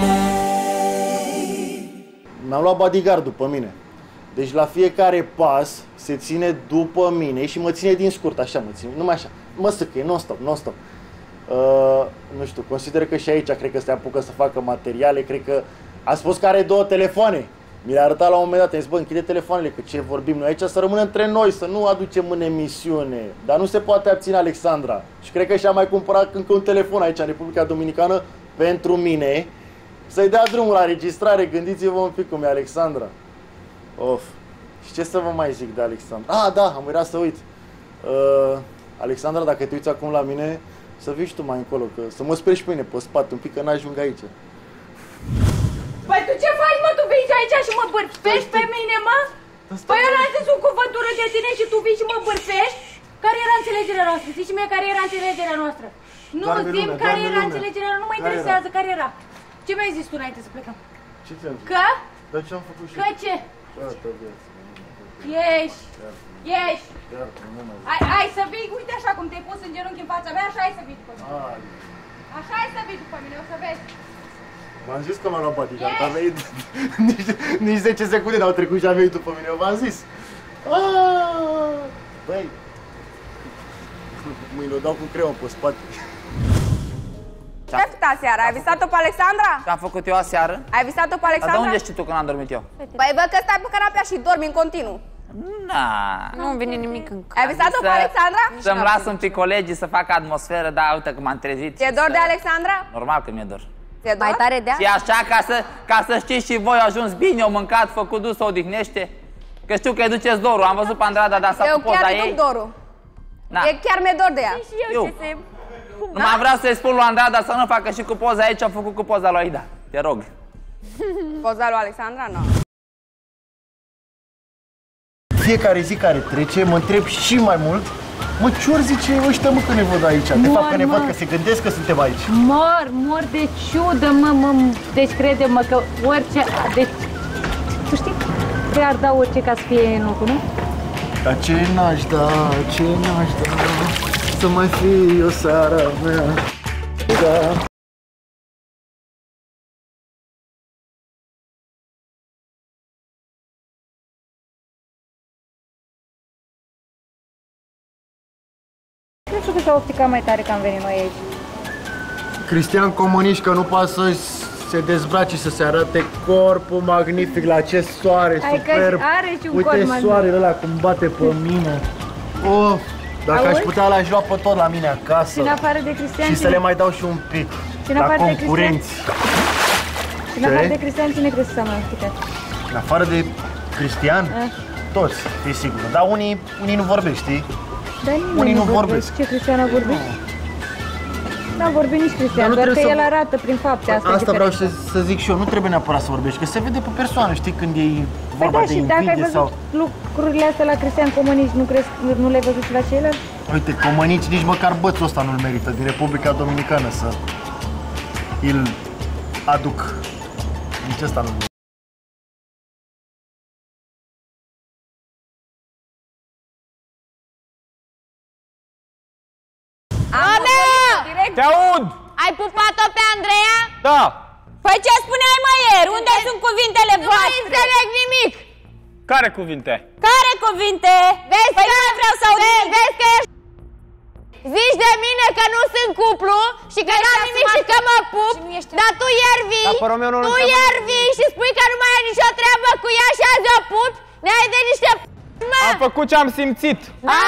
Mi-am luat bodyguard după mine. Deci la fiecare pas se ține după mine și mă ține din scurt, așa mă ține, numai așa. Mă sâcăie, non-stop, non-stop. Nu știu, consider că și aici cred că se apucă să facă materiale, cred că a spus că are 2 telefoane. Mi le-a arătat la un moment dat, am zis, bă, închide telefoanele, că ce vorbim noi aici să rămână între noi, să nu aducem în emisiune. Dar nu se poate abține Alexandra. Și cred că și-a mai cumpărat încă un telefon aici în Republica Dominicană pentru mine, să-i dea drumul la registrare. Gândiți-vă un pic cum e Alexandra. Of. Și ce să vă mai zic de Alexandra? Ah, da, am uitat să uit. Alexandra, dacă te uiți acum la mine, să vii și tu mai încolo, că să mă speri și pe mine pe spate un pic, că n-ajung aici. Păi tu ce faci, mă? Tu vii aici și mă bârfești pe mine, mă? Păi eu n-am zis un cuvântură de tine și tu vii și mă bârfești? Care era înțelegerea noastră? Zici mie care era înțelegerea noastră. Nu, zi care era înțelegerea, nu mă interesează care era. Ce mi-ai zis tu înainte să plecăm? Ce ți-am zis? Că? Dar ce-am făcut și Că ce? Ieși! Ieși! Hai să vii, uite așa cum te-ai pus în genunchi în fața mea, așa ai să vii după mine. Așa ai să vii după mine, o să vezi. V-am zis că m-am luat bodyguard, a venit nici 10 secunde n-au trecut și a venit după mine, v-am zis. Băi, mâine o dau cu creion pe spate. Ce ai făcut aseară? Ai visat-o pe Alexandra? Ce-am făcut eu aseară? Ai visat-o pe Alexandra? Dar de unde știi tu că n-am dormit eu? Păi văd că stai pe canapea și dormi în continuu. Na. Nu vine nimic în cap. Ai visat-o pe Alexandra? Să-mi las un pic colegii să facă atmosferă, dar uite că m-am trezit. Ți-e dor de Alexandra? Normal că mi-e dor. Ți-e dor? Mai tare de Și așa, ca să știți și voi, ajuns bine, o mâncat, făcut dus, o odihnește. Că știu că îi duceți dorul, am văzut pe Andrada, dar s-a cu poza ei. Eu chiar dorul. Chiar mi-e dor de ea. Și eu ce se... Nu mai vreau să-i spun lui Andrada să nu facă și cu poza aici, am făcut cu poza lui Aida. Te rog. Poza lui Alexandra? Nu. Fiecare zi care trece, mă întreb și mai mult, mă, ce ori zice ăștia, mă, că ne văd aici? De fapt că ne văd, că se gândesc că suntem aici. Mor de ciudă, mă. Deci crede-mă că orice... Deci, tu știi? Chiar da orice ca să fie în locul, nu? Dar ce n-aș da, să mai fie o seară mea. Da. Crezi că s-a opticat mai tare că am venit noi aici? Cristian Comănișcă nu poate să se dezbrace, să se arate corpul magnific la acest soare superb. Are și un corp Uite soarele ăla cum bate pe mine. Oh, dacă aș putea, l-aș lua pe tot la mine acasă. Și în afară de Cristian, și să le mai dau și un pic la concurenți. Și în afară de Cristian, cine crezi să s-a mai opticat? În afară de Cristian? Toți, e sigur. Dar unii nu vorbesc, știi? Unii nu vorbesc. Ce Cristian a vorbit? N-a vorbit nici Cristian, doar că el arată prin fapte asta. Asta vreau să zic și eu, nu trebuie neapărat să vorbești, că se vede pe persoană, știi, când e vorba de invidie sau... Dacă ai văzut lucrurile astea la Cristian Comănici, nu crezi că nu le-ai văzut și la ceilalți? Uite, Comănici nici măcar bățul ăsta nu-l merită din Republica Dominicană să îl aduc. Nici ăsta nu. Te aud! Ai pupat-o pe Andreea? Da! Păi ce spuneai mai ieri? Unde sunt cuvintele voastre? Nu mai înțeleg nimic! Care cuvinte? Care cuvinte? Vezi păi că vreau să aud. Vezi că ești... Zici de mine că nu sunt cuplu și că n-am nimic și că mă pup, dar tu ieri vii, tu ieri vii și spui că nu mai ai nicio treabă cu ea și azi o pupi? Ne-ai de niște Am făcut ce am simțit.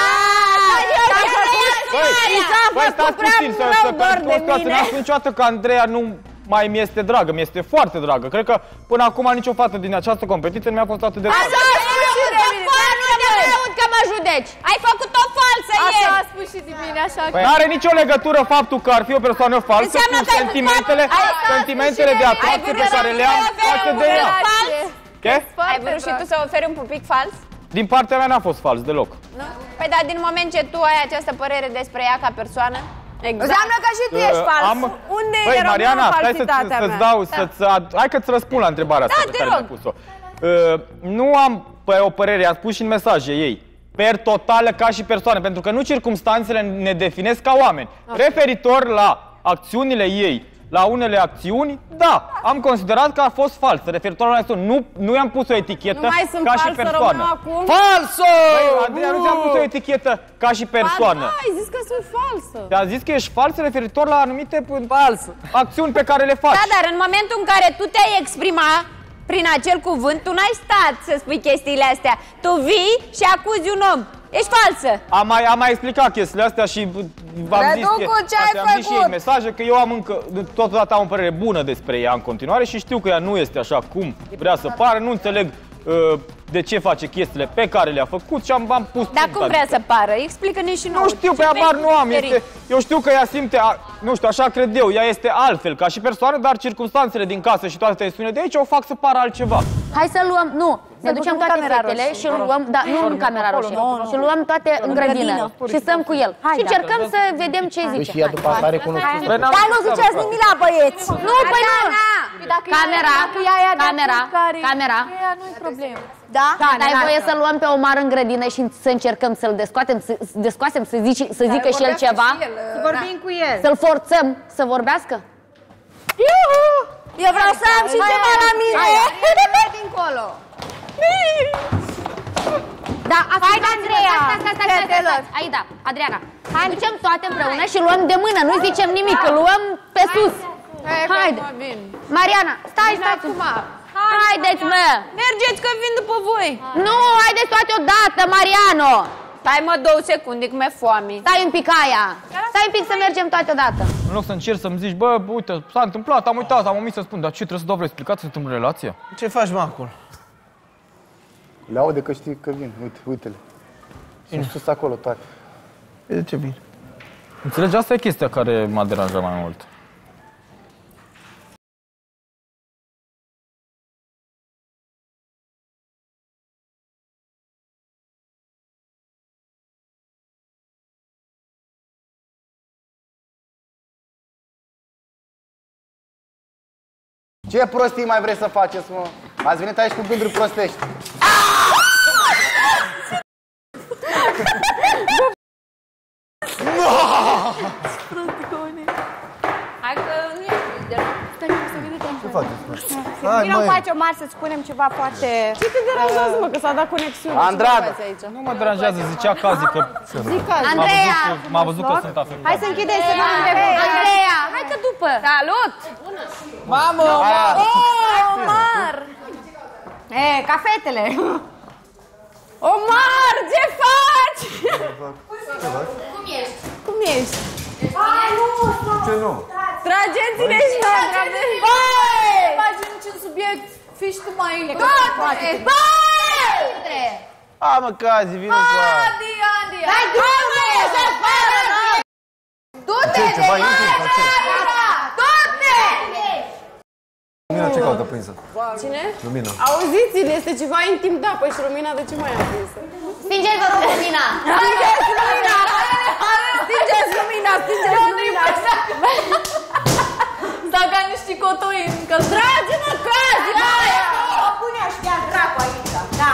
Băi, stați puțin să n-am spus niciodată că Andreea nu mai mi-este dragă, mi-este foarte dragă. Cred că până acum nicio fată din această competiție nu mi-a fost atât de dragă. Așa a spus și de mine, nu te aud că mă judeci. Ai făcut-o falsă ieri. Așa a spus și de mine, așa că... Păi n-are nicio legătură faptul că ar fi o persoană falsă cu sentimentele de atracție pe care le am față de ea. Ai vrut și tu să oferi un pupic fals? Din partea mea n-a fost fals deloc. Păi dar din moment ce tu ai această părere despre ea ca persoană, înseamnă că și tu ești fals. Unde Băi, era Mariana, stai să-ți dau, hai că-ți răspund la întrebarea asta pe care mi-ai pus-o. Nu am o părere, am spus și în mesaje ei, per totală ca și persoană, pentru că nu circumstanțele ne definesc ca oameni. Referitor la acțiunile ei la unele acțiuni, da, am considerat că a fost falsă, referitor la nu i-am pus o etichetă ca și persoană. Falsă! Andreea, nu ți-am pus o etichetă ca și persoană. Da, ai zis că sunt falsă. Te-a zis că ești falsă referitor la anumite acțiuni pe care le faci. Da, dar în momentul în care tu te-ai exprimat prin acel cuvânt, tu n-ai stat să spui chestiile astea. Tu vii și acuzi un om. Ești falsă. Am mai explicat chestiile astea și v-am zis și ei mesaje că eu am totodată am o părere bună despre ea în continuare și știu că ea nu este așa cum vrea să pară, nu înțeleg de ce face chestiile pe care le-a făcut și am pus... Dar cum vrea să pară? Explică-ne și nouă. Nu știu, pe abar nu am. Eu știu că ea simte, nu știu, așa cred eu, ea este altfel ca și persoană, dar circunstanțele din casă și toate tensiunile de aici o fac să pară altceva. Hai să luăm, nu, ne ducem toate fetele și luăm, da, nu în camera roșie, și luăm toate în grădină și stăm cu el. Și încercăm să vedem ce zice. Și ea după asta are cunoștință. Dar nu ziceați nimic la băieți. Nu, păi nu. Camera. Nu-i problemă. Da? Ai voie să luăm pe Omar în grădină și să încercăm să-l descoasem, să zică și el ceva? Să vorbim cu el. Să-l forțăm să vorbească? Eu vreau să am și ceva la mine. Hai dincolo. Da, hai, Andreea. Stai. Aida, Adriana. Hai, ducem toate împreună și luăm de mână, nu zicem nimic, luăm pe sus. Haide. Mariana, stai. Haideți, mă! Mergeți că vin după voi! Nu, haideți toate odată, Mariano! Stai mă 2 secunde, că mi-e foame. Stai un pic, aia! Stai un pic să mergem toate odată. În loc să încerci să-mi zici, bă, uite, s-a întâmplat, am uitat, am omis să spun, dar ce, trebuie să dau vreo explicație în relația? Ce faci, mă, acolo? Le aude că știi că vin, uite-le. Sunt sus acolo toate. De ce vin? Înțelegi, asta e chestia care m-a deranjat mai mult. Ce prostii mai vreți să faceți, mă? Ați venit aici cu gânduri prostești. Hai că nu e lider. Ce faceți, mă? Vino cu aici, Omar, să-ți spunem ceva foarte... Ce te deranjează, mă, că s-a dat conexiune? Andrada! Nu mă deranjează, zicea Cazi că Andreea! m-a văzut că sunt afectat. Hai să închideți, să nu Andreea! Hai că după! Salut! Mamă! Omar! Ca fetele! Omar, ce faci? Cum ești? Ce nu? Trageți-ne și noi! Băi! Faci niciun subiect, fii și tu mai... Băi! A, mă, Cazi, vină cu aia. Adi! Hai, du-te! Să pară! Du-te! Ce, ceva intim sau ce? Du-te! Lumina ce caută prinsă? Cine? Lumina. Auziți-l, este ceva intim, da, păi și Lumina de ce mai am prinsă? Stingeți, vă rog, lumina! Stingeți lumina! Stingeți lumina! Stingeți lumina! Sau ca niște cotoi încălzați. Trage-mă, Cazi! O pune aștia dracu aici! Da!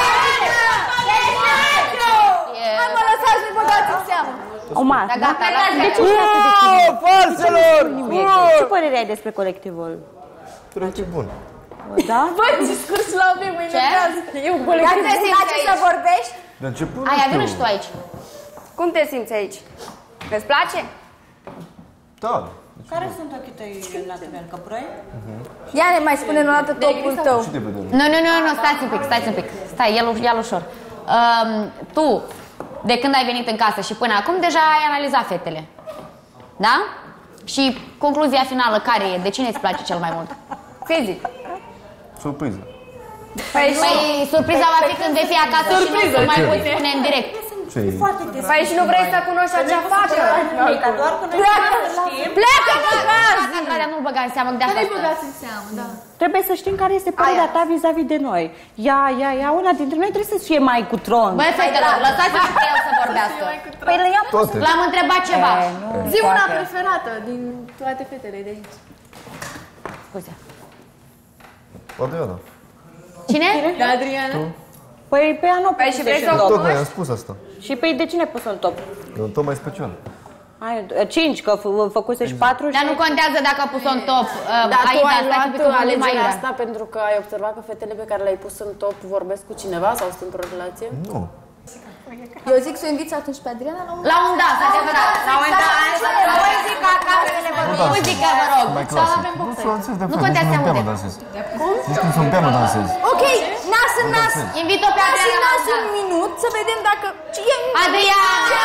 Hai mă, lăsați-mi, băgați în seamă! Omar, Da, gata, de ce ești atât de timid? Falselor! Ce părere ai despre colectivul? Ce bun. Da? Băi, discurs la mine, mă enervează. E un Dar colectiv. te place să vorbești? De început Aia, vină și tu aici. Cum te simți aici? Îți place? Da. Care sunt ochii tăi naturali, căprăi? Ia ne mai spune-ne o dată topul tău. Ce te vedem? Nu, stați un pic. Stai, ia-l ușor. Tu, de când ai venit în casă și până acum, deja ai analizat fetele. Da? Și concluzia finală care e? De cine îți place cel mai mult? Fizic. Surpriză. Păi surpriza va fi când vei fi acasă și nu mai poți spune în direct. Ce e? Păi și nu vrei să cunoști acea fată? Doar că noi știm. Pleacă, Andreea, nu-l băga în seamă, de asta Trebuie să știm care este părerea ta vis-a-vis de noi. Ea, una dintre noi trebuie să fie mai cu tron. Băi, fetelor, lăsați-l pe el să vorbească. Păi Toate. L-am întrebat ceva. Zi una preferată din toate fetele de aici. Scuze. Adriana. Cine? De Adriana? Păi pe ea nu Păi și vrei să o Tot, cunoști? i-am spus asta. Și pe de cine ai pus în top? E un tom mai special. 5, că făcuse și 4. Dar nu contează dacă a pus-o în top. Dar tu ai luat alegerea asta pentru că ai observat că fetele pe care le-ai pus în top vorbesc cu cineva sau sunt într-o relație? Nu. Eu zic să o inviți atunci pe Adriana la un dans, adevărat. La un dans, muzică acasă, muzică, vă rog. Sau avem boxări. Nu contează să aude. Cum? Nici când sunt piano dansez. Ok, nas în nas. Invit-o pe Adriana la un dans. Un minut să vedem dacă... Adriana!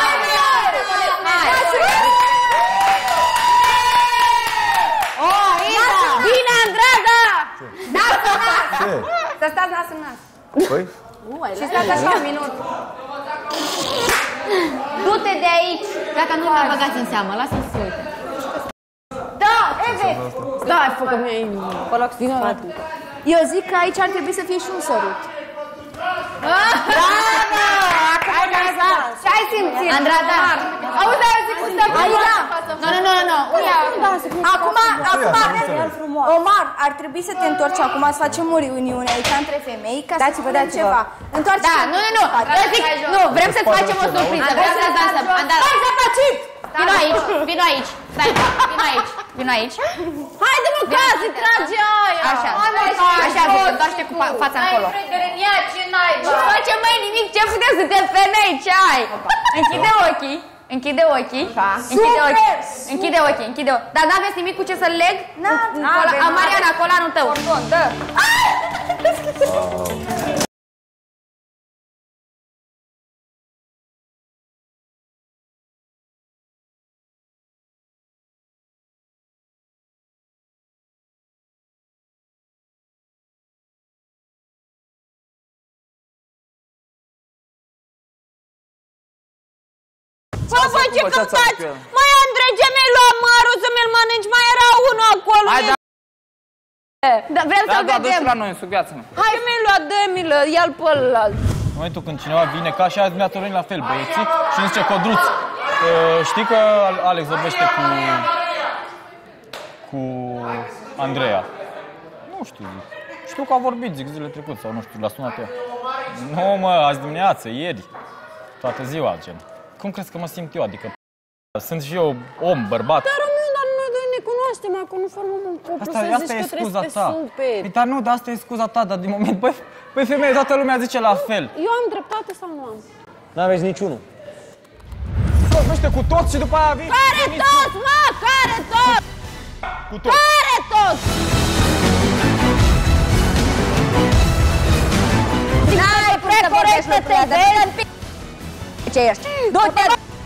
Bine, Andrada! Nas în nas! Să stați nas în nas. Păi? Și stați așa un minut. Du-te de aici. Gata, nu mai băgați în seamă, lasă-mi să uite. Da, Eve! Stai, fă că mi-ai... Eu zic că aici ar trebui să fie și un sărut. Bravo! Ce ai simțit? Andrada! Auzi, eu zic că stăm aici. Nu. Acum, Omar, ar trebui să te întorci acum, să facem o reuniune aici între femei, ca să spunem ceva. Întoarce-te. Da, nu. Eu zic, nu, vrem să-ți facem o surpriză. Vrem să-ți dansăm. Stai, zăpăcit! Vino aici. Stai, vino aici. Haide-mă, că se trage aia! Așa, se întoarce cu fața încolo. Nu facem mai nimic, ce putem, suntem femei, ce ai? Închide ochii. Închide ochii. Dar n-aveți nimic cu ce să leg? Mariana, colanul tău. Dă. Bă, ce căutați? Măi, Andrei, ce mi-ai luat mărul să mi-l mănânci? Mai era unul acolo. Hai, vrem să-l vedem. Da, la noi, subiați-mă. Hai, mi-ai luat, dă-mi-l, ia-l pe ălalt. În momentul când cineva vine, ca și azi mi-a la fel, băieții, și îmi zice, Codruț, știi că Alex vorbește cu Andreea? Nu știu, zic. Știu că a vorbit, zic, zilele trecute, sau nu știu, l-a sunat ea. Nu, mă, azi dimineață, ieri, toată ziua, gen. Cum crezi că mă simt eu? Adică sunt și eu om, bărbat. Dar noi ne cunoaștem, acum nu formăm un cuplu, să zici că trebuie să te superi. Dar nu, dar asta e scuza ta, dar din moment, băi femeie, toată lumea zice la fel. Eu am dreptate sau nu am? N-aveți niciunul. Vorbește cu toți și după aia vii. Care toți, mă? Care toți? Cu toți. Care toți? N-ai preferență să te vezi? Ce ești? Du-te!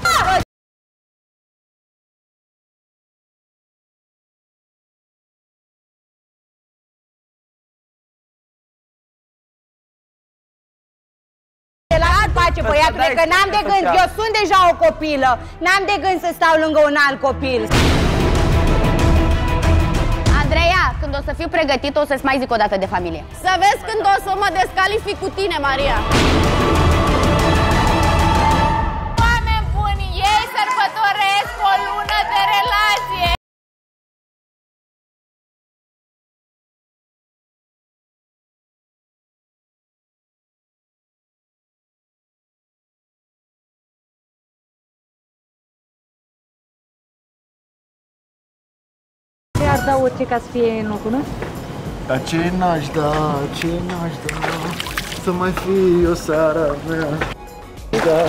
Băiatule, că n-am de gând, eu sunt deja o copilă, n-am de gând să stau lângă un alt copil. Andreea, când o să fiu pregătită, o să-ți mai zic o dată de familie. Să vezi când o să mă descalific cu tine, Maria. Oameni buni, ei sărbătoresc o lună de relație. Ar da orice ca să fie în locul nostru? Dar ce n-aș da, să mai fie o seară mea. Da.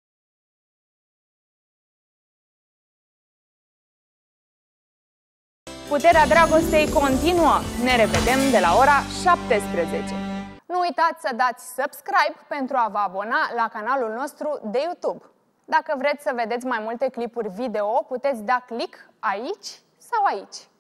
Puterea dragostei continuă. Ne revedem de la ora 17. Nu uitați să dați subscribe pentru a vă abona la canalul nostru de YouTube. Dacă vreți să vedeți mai multe clipuri video, puteți da click aici sau aici.